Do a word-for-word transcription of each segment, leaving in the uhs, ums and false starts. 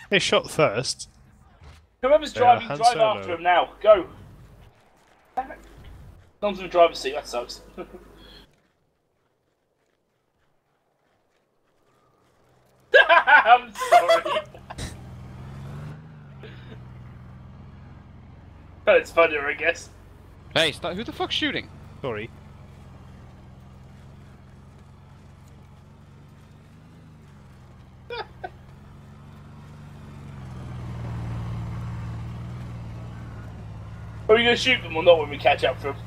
They shot first. Whoever's driving, Han drive Solo. after him now. Go. Not in the driver's seat. That sucks. I'm sorry. But it's funnier, I guess. Hey, stop, who the fuck's shooting? Sorry. Are we going to shoot them or not when we catch up to them?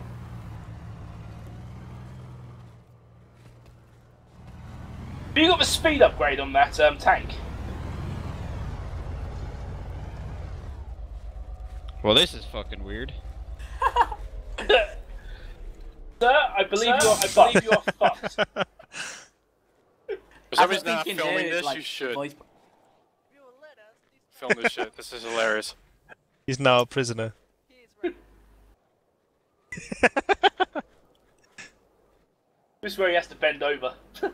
Have you got the speed upgrade on that um, tank? Well, this is fucking weird. Sir, I believe Sir, you're. I believe you're fucked. For some reason not filming this, like, you should voice... film this shit. This is hilarious. He's now a prisoner. This is where he has to bend over.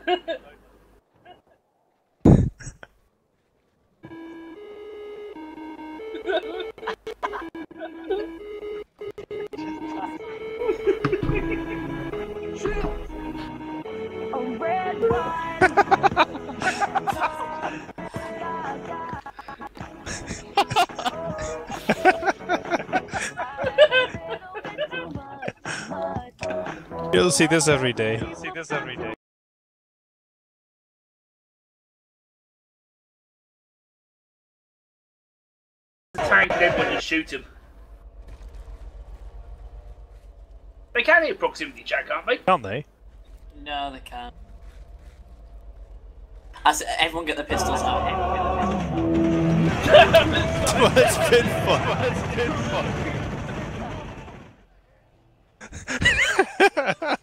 A red wine. You'll see this every day. You'll see this every day. Tank dead when you shoot him. They can hear proximity check, can't they? Can't they? No, they can't. As everyone get the pistols out. Everyone get the pistols. Well, it's been fun. It's been fun.